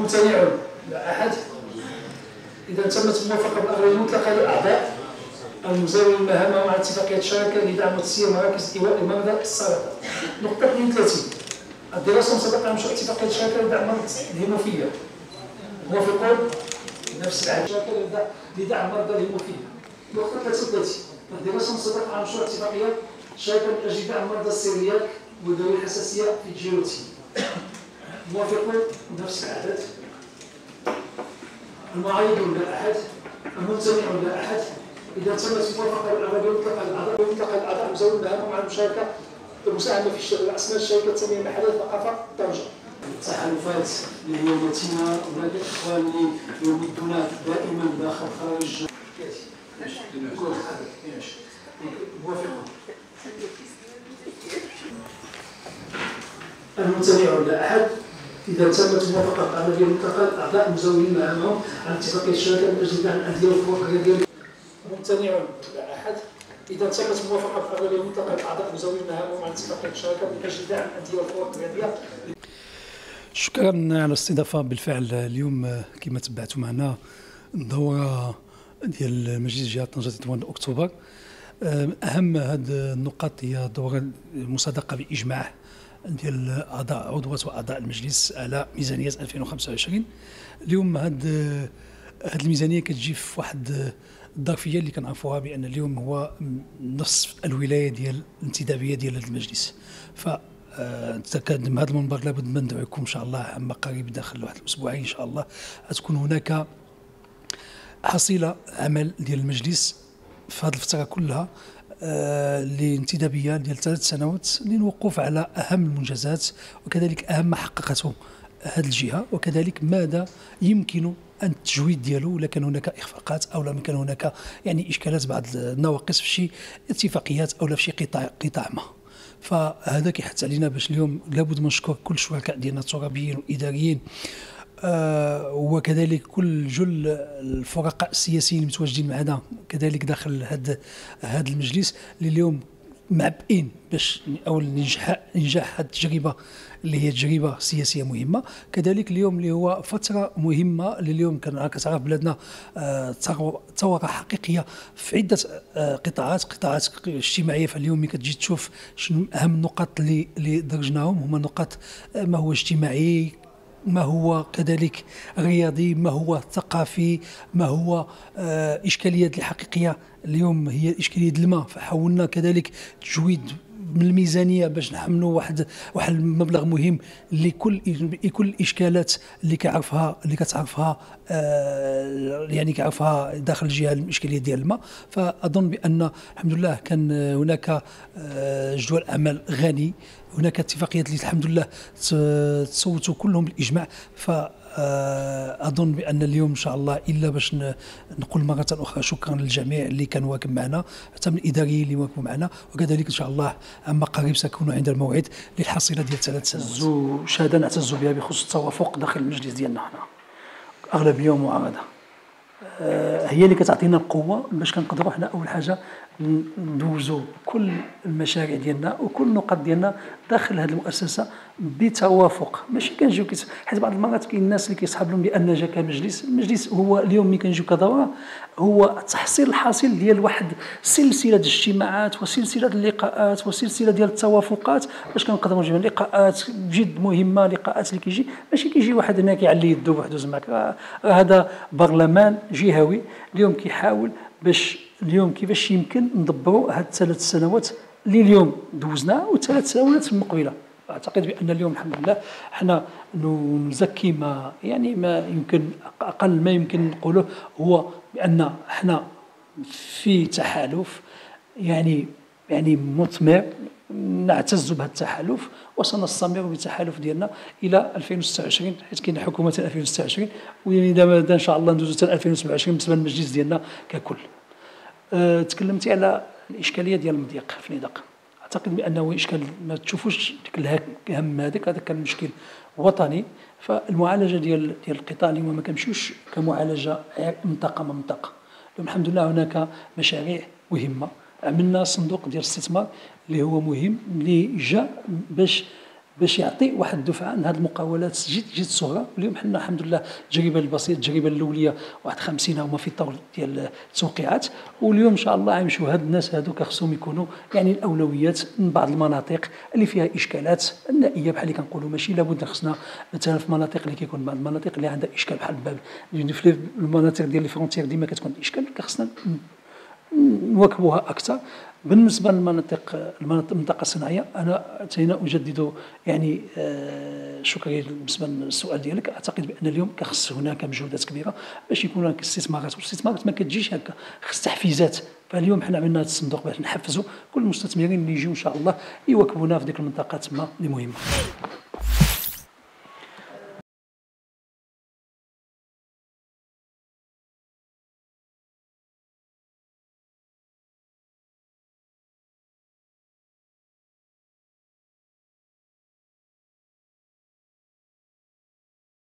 الممتنعون لا أحد. إذا تمت الموافقة بالأغلبية المطلقة للأعضاء المزاولين المهام مع اتفاقية الشراكة لدعم وتسيير مراكز إيواء المرضى السرطان. نقطة 32 الدراسة مسبقة على مشروع اتفاقية الشراكة لدعم مرضى الهيموفيليا. موافقون نفس العام الشراكة لدعم مرضى الهيموفيليا. نقطة 33 الدراسة مسبقة على مشروع اتفاقية الشراكة من أجل دعم مرضى السيرياك وذوي الحساسية في الجيوتي. موافقون نفس العدد. المعارضون لا أحد. الممتنعون لا أحد. إذا تمت الموافقة بالأغلبية المطلقة للأعضاء المزاولين المهام مع المشاركة المساهمة في أسماء الشركة التنمية المحلية الثقافة طنجة. التحالفات اللي هي متينة هناك الإخوان اللي يمدون دائما داخل خارج موافقون. الممتنعون لا أحد. إذا تمت الموافقة بالأغلبية المطلقة للأعضاء المزاولين مهامهم على اتفاقية الشركة من أجل دعم الأندية والفروق الرياضية. ممتنعون لا أحد. إذا تمت الموافقة بالأغلبية المطلقة للأعضاء المزاولين مهامهم على اتفاقية الشركة من أجل دعم الأندية والفروق الرياضية. شكرا على الاستضافة. بالفعل اليوم كما تبعتوا معنا الدورة ديال مجلس جهة طنجة تطوان أكتوبر. أهم هذه النقاط هي دورة المصادقة بإجماع ديال أعضاء عضوات وأعضاء المجلس على ميزانية 2025. اليوم هذه الميزانية كتجي في واحد الظرفية اللي كنعرفوها بأن اليوم هو نصف الولاية ديال الانتدابية ديال هذا المجلس. تكاد هذا المنبر لابد من ندعوكم ان شاء الله عما قريب داخل واحد الاسبوعين ان شاء الله تكون هناك حصيله عمل ديال المجلس في هذه الفتره كلها لانتدابيه ديال 3 سنوات للوقوف على اهم المنجزات وكذلك اهم ما حققته هذه الجهه وكذلك ماذا يمكن ان التجويد ديالو الا كان هناك اخفاقات او لم كان هناك يعني اشكالات بعض النواقص في شي اتفاقيات او في شي قطاع ما. فهذا كيحث علينا باش اليوم لابد من نشكر كل الشركاء ديالنا الترابيين والاداريين وكذلك كل جل الفرقاء السياسيين المتواجدين معنا كذلك داخل هذا المجلس اللي اليوم معبئين باش اول ننجح هذه التجربه اللي هي تجربه سياسيه مهمه. كذلك اليوم اللي هو فتره مهمه اللي اليوم كتعرف بلادنا ثوره حقيقيه في عده قطاعات اجتماعيه. فاليوم ملي كتجي تشوف شنو اهم النقاط اللي درجناهم هما نقاط ما هو اجتماعي، ما هو كذلك رياضي، ما هو ثقافي، ما هو إشكاليات الحقيقية اليوم هي إشكالية الماء. فحاولنا كذلك تجويد من الميزانية باش نحملوا واحد المبلغ مهم لكل الإشكالات اللي كتعرفها يعني كيعرفها داخل الجهة الإشكالية ديال الماء. فأظن بأن الحمد لله كان هناك جدول أعمال غني، هناك اتفاقيات اللي الحمد لله تصوتوا كلهم بالإجماع. أظن بأن اليوم إن شاء الله إلا باش نقول مرة أخرى شكرا للجميع اللي كان واكب معنا حتى من الإداريين اللي واكبوا معنا وكذلك إن شاء الله عما قريب سيكونوا عند الموعد للحصيلة ديال 3 سنوات. شهادة نعتز بها بخصوص التوافق داخل المجلس ديالنا حنا أغلبية ومعارضة هي اللي كتعطينا القوة باش كنقدروا حنا أول حاجة ندوزوا كل المشاريع ديالنا وكل النقاط ديالنا داخل هذه المؤسسه بتوافق. ماشي كنجيو حيت بعض المرات كاين الناس اللي كيصحاب لهم بان جا كمجلس. المجلس هو اليوم ملي كنجيو كدوره هو تحصيل الحاصل ديال واحد سلسله الاجتماعات وسلسله اللقاءات وسلسله ديال التوافقات باش كنقدروا نجيو لقاءات جد مهمه، لقاءات اللي ماشي كيجي واحد هنا كيعلي يدو بوحدو زعما. هذا برلمان جهوي اليوم كيحاول باش اليوم كيفاش يمكن ندبروا هاد 3 سنوات اللي اليوم دوزناها و3 سنوات المقبله. اعتقد بان اليوم الحمد لله حنا نزكي ما يمكن اقل ما يمكن نقوله هو بان حنا في تحالف يعني مثمر نعتز بهذا التحالف وسنستمر بالتحالف ديالنا الى 2026 حيت كاين حكومه 2026 وإذا ان شاء الله ندوزو حتى 2027 بالنسبه للمجلس ديالنا ككل. تكلمتي على الاشكاليه ديال المضيق في الندق. اعتقد بانه اشكال ما تشوفوش ديك الهم هذا كان مشكل وطني. فالمعالجه ديال القطاع اليوم ما كنمشيوش كمعالجه منطقه. الحمد لله هناك مشاريع مهمه. عملنا صندوق ديال الاستثمار اللي هو مهم اللي جاء باش باش يعطي واحد الدفعه من هذه المقاولات جد صغرى. واليوم حنا الحمد لله التجربه البسيطه التجربه الاوليه واحد 50 هما في طور ديال التوقيعات، واليوم ان شاء الله غيمشيو هاد الناس هذوك خصهم يكونوا يعني الاولويات من بعض المناطق اللي فيها اشكالات النائيه بحال اللي كنقولوا. ماشي لابد خصنا مثلا في مناطق اللي كيكون بعض المناطق اللي عندها اشكال بحال الباب يعني في المناطق ديال الفرونتيير ديما كتكون اشكال، خصنا نواكبوها اكثر. بالنسبه المنطقه الصناعيه، انا تينا اجدد يعني شكري بالنسبه للسؤال ديالك. اعتقد بان اليوم كخص هناك مجهودات كبيره باش يكون هناك استثمارات، والاستثمارات ما كتجيش هكا، خص تحفيزات. فاليوم حنا عملنا هذا الصندوق باش نحفزوا كل المستثمرين اللي يجيو ان شاء الله يواكبونا في ديك المنطقه تما اللي مهمه.